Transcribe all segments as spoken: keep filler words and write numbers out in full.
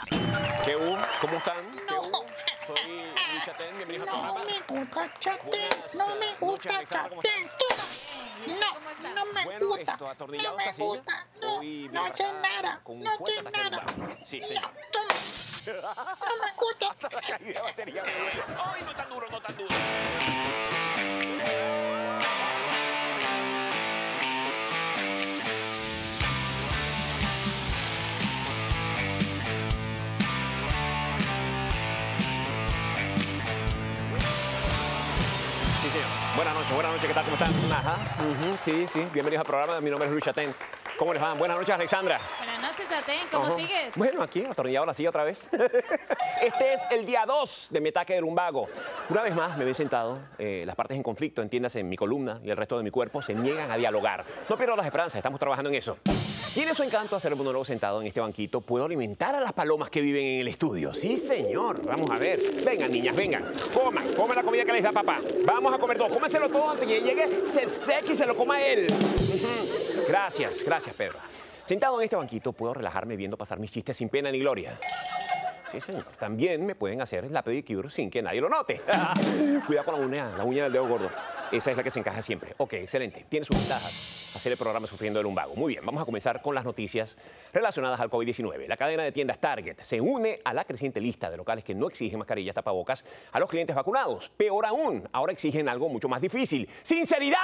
¿Qué hubo? ¿Cómo están? ¿Qué No. hubo? Soy Luis Chatén, bienvenidos al No programa. me gusta Chatén, Buenas no me noches, gusta Alexandra, ¿cómo Chatén. estás? No, no me Bueno, gusta. esto atornillado No me esta silla. gusta. No, Hoy viene no para sé acá nada. con un No fuerte sé ataque nada. lumbar. Sí, No, señor. toma. No me gusta. Hasta la caída de batería me duele. ¡Ay, no tan duro, no tan duro! Sí, señor. Buenas noches, buenas noches, ¿qué tal? ¿Cómo están? Ajá, ujú, sí, sí, bienvenidos al programa. Mi nombre es Luis Chatén. ¿Cómo les va? Buenas noches, Alexandra. Buenas noches, Chatén. ¿Cómo Ajá. sigues? Bueno, aquí, atornillado la silla otra vez. Este es el día dos de mi ataque de lumbago. Una vez más me ven sentado. Eh, las partes en conflicto, entiéndase, en mi columna y el resto de mi cuerpo, se niegan a dialogar. No pierdo las esperanzas, estamos trabajando en eso. Tiene su encanto hacer el monólogo sentado en este banquito. Puedo alimentar a las palomas que viven en el estudio. Sí, señor. Vamos a ver. Vengan, niñas, vengan. Coman, coman la comida que les da papá. Vamos a comer todo. Cómenselo todo antes que llegue Cersequi y se lo coma él. Ujú. Gracias, gracias, Pedro. Sentado en este banquito puedo relajarme viendo pasar mis chistes sin pena ni gloria. Sí, señor. También me pueden hacer la pedicure sin que nadie lo note. Cuidado con la uña, la uña del dedo gordo. Esa es la que se encaja siempre. Ok, excelente. Tiene sus ventajas hacer el programa sufriendo de lumbago. Muy bien, vamos a comenzar con las noticias relacionadas al COVID diecinueve. La cadena de tiendas Target se une a la creciente lista de locales que no exigen mascarillas, tapabocas a los clientes vacunados. Peor aún, ahora exigen algo mucho más difícil. ¡Sinceridad!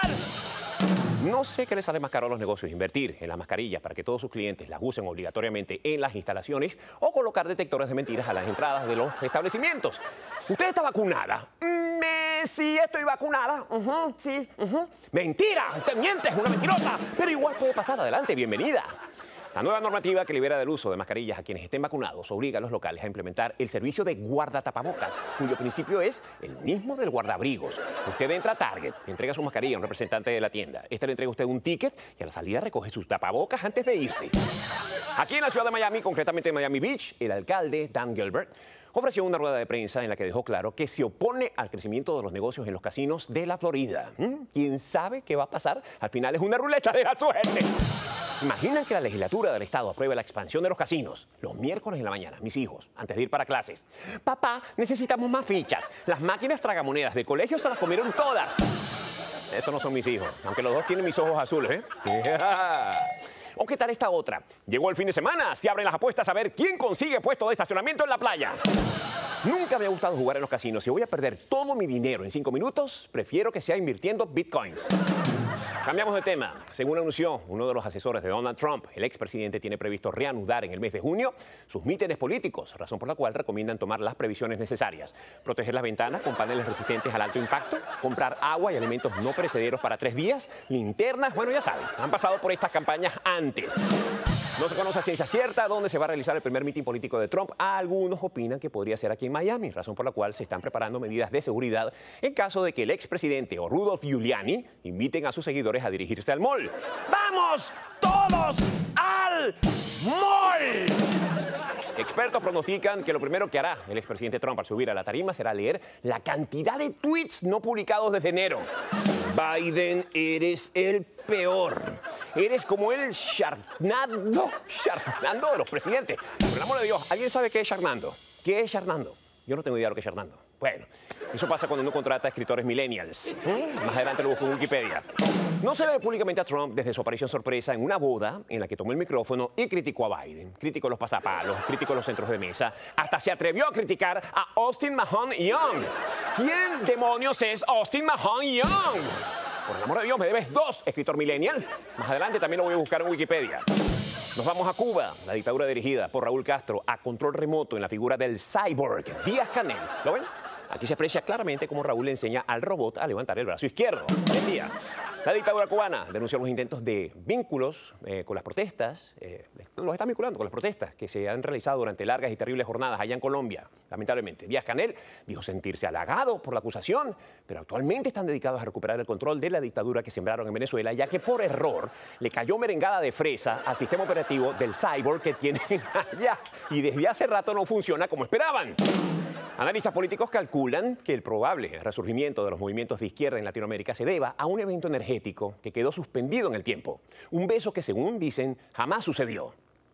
No sé qué les sale más caro a los negocios, invertir en las mascarillas para que todos sus clientes las usen obligatoriamente en las instalaciones o colocar detectores de mentiras a las entradas de los establecimientos. ¿Usted está vacunada? Me, sí, estoy vacunada. Ujú, sí, ujú. Mentira, usted miente, es una mentirosa, pero igual puede pasar. Adelante, bienvenida. La nueva normativa que libera del uso de mascarillas a quienes estén vacunados obliga a los locales a implementar el servicio de guardatapabocas, cuyo principio es el mismo del guardabrigos. Usted entra a Target, entrega su mascarilla a un representante de la tienda. Este le entrega a usted un ticket y a la salida recoge sus tapabocas antes de irse. Aquí en la ciudad de Miami, concretamente en Miami Beach, el alcalde Dan Gilbert ofreció una rueda de prensa en la que dejó claro que se opone al crecimiento de los negocios en los casinos de la Florida. ¿Mm? ¿Quién sabe qué va a pasar? Al final es una ruleta de la suerte. ¿Imaginan que la legislatura del estado apruebe la expansión de los casinos los miércoles en la mañana? Mis hijos, antes de ir para clases. Papá, necesitamos más fichas. Las máquinas tragamonedas de colegio se las comieron todas. Esos no son mis hijos, aunque los dos tienen mis ojos azules, ¿eh? Yeah. ¿O qué tal esta otra? Llegó el fin de semana, se abren las apuestas a ver quién consigue puesto de estacionamiento en la playa. Nunca me ha gustado jugar en los casinos. Si voy a perder todo mi dinero en cinco minutos, prefiero que sea invirtiendo bitcoins. Cambiamos de tema. Según anunció uno de los asesores de Donald Trump, el expresidente tiene previsto reanudar en el mes de junio sus mítines políticos, razón por la cual recomiendan tomar las previsiones necesarias. Proteger las ventanas con paneles resistentes al alto impacto, comprar agua y alimentos no perecederos para tres días, linternas, bueno, ya saben, han pasado por estas campañas antes. No se conoce a ciencia cierta dónde se va a realizar el primer mitin político de Trump. Algunos opinan que podría ser aquí en Miami, razón por la cual se están preparando medidas de seguridad en caso de que el expresidente o Rudolph Giuliani inviten a sus seguidores a dirigirse al mall. ¡Vamos todos al mall! Expertos pronostican que lo primero que hará el expresidente Trump al subir a la tarima será leer la cantidad de tweets no publicados desde enero. Biden, eres el peor. Eres como el Charnando, Charnando de los presidentes. Por el amor de Dios, ¿alguien sabe qué es Charnando? ¿Qué es Charnando? Yo no tengo idea de lo que es Charnando. Bueno, eso pasa cuando uno contrata a escritores millennials. ¿Mm? Más adelante lo busco en Wikipedia. No se ve públicamente a Trump desde su aparición sorpresa en una boda en la que tomó el micrófono y criticó a Biden. Criticó los pasapalos, criticó los centros de mesa. Hasta se atrevió a criticar a Austin Mahone Young. ¿Quién demonios es Austin Mahone Young? Por el amor de Dios, me debes dos, escritor millennial. Más adelante también lo voy a buscar en Wikipedia. Nos vamos a Cuba, la dictadura dirigida por Raúl Castro a control remoto en la figura del cyborg Díaz-Canel. ¿Lo ven? Aquí se aprecia claramente cómo Raúl le enseña al robot a levantar el brazo izquierdo. Decía, la dictadura cubana denunció los intentos de vínculos eh, con las protestas, eh, los están vinculando con las protestas que se han realizado durante largas y terribles jornadas allá en Colombia. Lamentablemente, Díaz-Canel dijo sentirse halagado por la acusación, pero actualmente están dedicados a recuperar el control de la dictadura que sembraron en Venezuela, ya que por error le cayó merengada de fresa al sistema operativo del cyborg que tienen allá y desde hace rato no funciona como esperaban. Analistas políticos calculan que el probable resurgimiento de los movimientos de izquierda en Latinoamérica se deba a un evento energético que quedó suspendido en el tiempo. Un beso que, según dicen, jamás sucedió.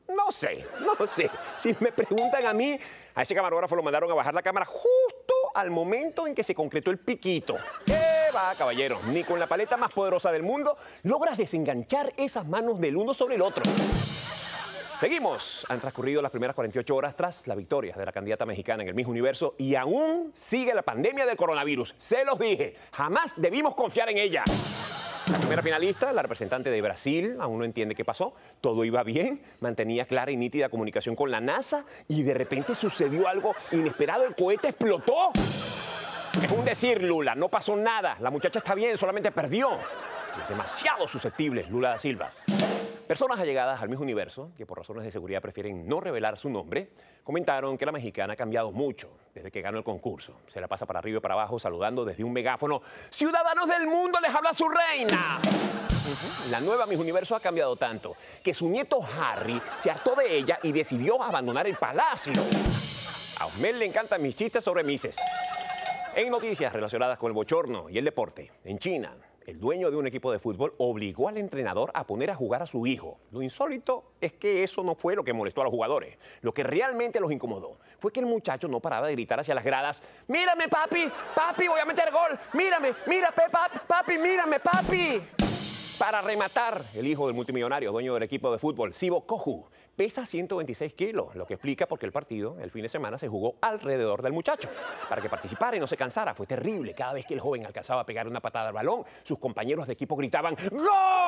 No sé, no sé. Si me preguntan a mí, a ese camarógrafo lo mandaron a bajar la cámara justo al momento en que se concretó el piquito. ¿Qué va, caballero? Ni con la paleta más poderosa del mundo logras desenganchar esas manos del uno sobre el otro. Seguimos. Han transcurrido las primeras cuarenta y ocho horas tras la victoria de la candidata mexicana en el Miss Universo y aún sigue la pandemia del coronavirus. Se los dije, jamás debimos confiar en ella. La primera finalista, la representante de Brasil, aún no entiende qué pasó. Todo iba bien, mantenía clara y nítida comunicación con la NASA y de repente sucedió algo inesperado. El cohete explotó. Es un decir, Lula, no pasó nada. La muchacha está bien, solamente perdió. Es demasiado susceptible, Lula da Silva. Personas allegadas al Miss Universo, que por razones de seguridad prefieren no revelar su nombre, comentaron que la mexicana ha cambiado mucho desde que ganó el concurso. Se la pasa para arriba y para abajo saludando desde un megáfono. ¡Ciudadanos del mundo, les habla su reina! Uh-huh. La nueva Miss Universo ha cambiado tanto que su nieto Harry se hartó de ella y decidió abandonar el palacio. A Osmel le encantan mis chistes sobre Misses. En noticias relacionadas con el bochorno y el deporte, en China, el dueño de un equipo de fútbol obligó al entrenador a poner a jugar a su hijo. Lo insólito es que eso no fue lo que molestó a los jugadores. Lo que realmente los incomodó fue que el muchacho no paraba de gritar hacia las gradas: ¡Mírame, papi! ¡Papi, voy a meter gol! ¡Mírame! ¡Mira, Pepa! ¡Papi, mírame, papi! Para rematar, el hijo del multimillonario dueño del equipo de fútbol, Sibo Kohu, pesa ciento veintiséis kilos, lo que explica por qué el partido el fin de semana se jugó alrededor del muchacho. Para que participara y no se cansara, fue terrible. Cada vez que el joven alcanzaba a pegar una patada al balón, sus compañeros de equipo gritaban ¡Gol!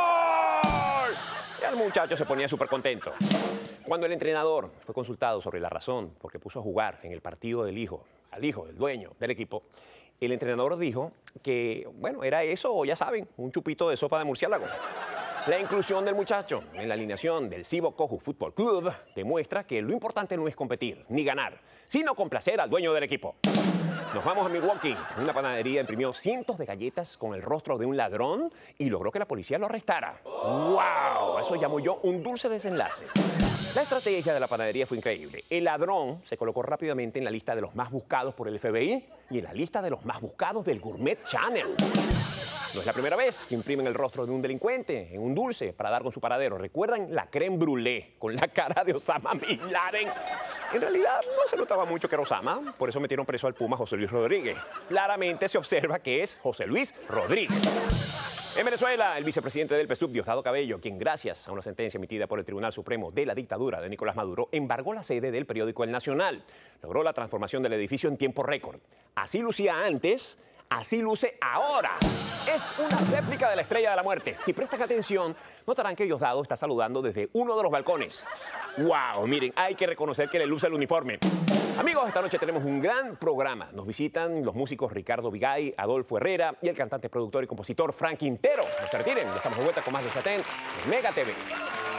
Y el muchacho se ponía súper contento. Cuando el entrenador fue consultado sobre la razón por qué puso a jugar en el partido del hijo, al hijo del dueño del equipo, el entrenador dijo que, bueno, era eso, o ya saben, un chupito de sopa de murciélago. La inclusión del muchacho en la alineación del Sibo Kohu Fútbol Club demuestra que lo importante no es competir ni ganar, sino complacer al dueño del equipo. Nos vamos a Milwaukee. Una panadería imprimió cientos de galletas con el rostro de un ladrón y logró que la policía lo arrestara. ¡Wow! Eso llamo yo un dulce desenlace. La estrategia de la panadería fue increíble. El ladrón se colocó rápidamente en la lista de los más buscados por el F B I y en la lista de los más buscados del Gourmet Channel. No es la primera vez que imprimen el rostro de un delincuente en un dulce para dar con su paradero. ¿Recuerdan la crème brûlée con la cara de Osama Bin Laden? En realidad no se notaba mucho que era Osama, por eso metieron preso al Puma José Luis Rodríguez. Claramente se observa que es José Luis Rodríguez. En Venezuela, el vicepresidente del P S U V, Diosdado Cabello, quien gracias a una sentencia emitida por el Tribunal Supremo de la dictadura de Nicolás Maduro, embargó la sede del periódico El Nacional. Logró la transformación del edificio en tiempo récord. Así lucía antes, así luce ahora. Es una réplica de la Estrella de la Muerte. Si prestan atención, notarán que Diosdado está saludando desde uno de los balcones. ¡Wow! Miren, hay que reconocer que le luce el uniforme. Amigos, esta noche tenemos un gran programa. Nos visitan los músicos Ricardo Vigay, Adolfo Herrera y el cantante, productor y compositor Frank Quintero. No se retiren, ya estamos de vuelta con más de Satén en Mega T V.